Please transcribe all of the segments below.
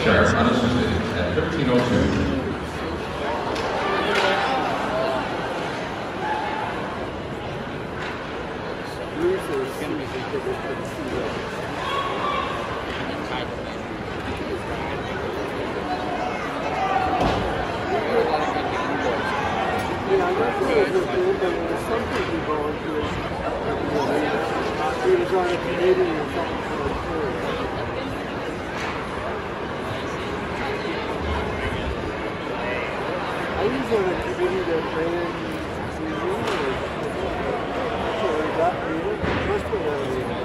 Shire unassisted at 13:02. He was on a committee or something for a tour. I was on a committee that ran TV or got me. Must have been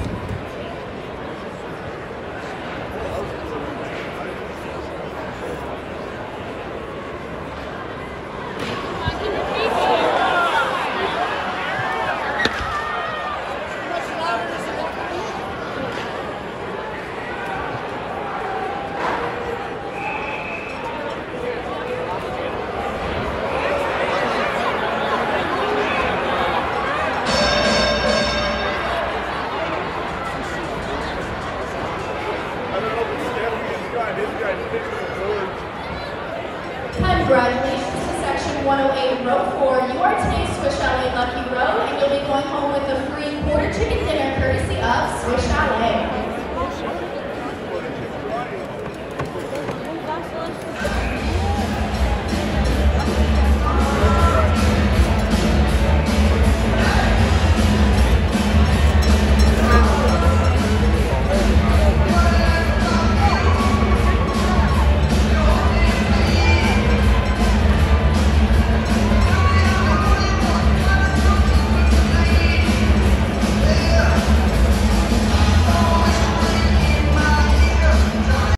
Congratulations to Section 108, Row 4. You are today's Swiss Chalet Lucky Row, and you'll be going home with a free quarter chicken dinner courtesy of Swiss Chalet.